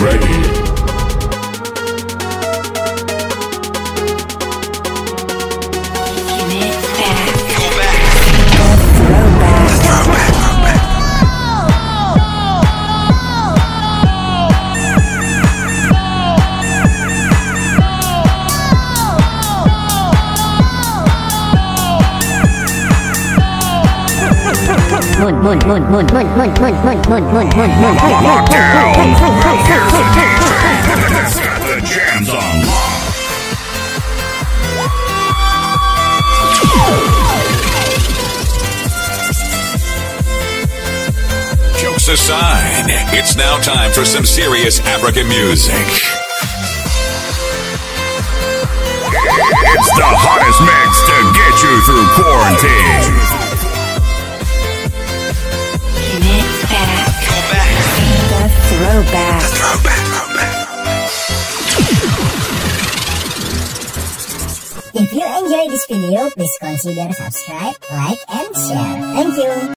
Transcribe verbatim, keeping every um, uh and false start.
ready. Moon, moon, moon, moon, moon, moon, moon, moon, moon, moon, moon, moon, moon. Here's the D J that's got the jams on lock. Jokes aside, it's now time for some serious African music. It's the hottest mix to get you through quarantine. Throwback. The throwback, throwback. If you enjoyed this video, please consider subscribe, like, and share. Thank you.